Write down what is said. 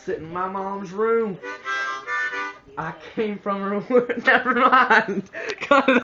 sitting in my mom's room. I came from her. Never mind. Cut it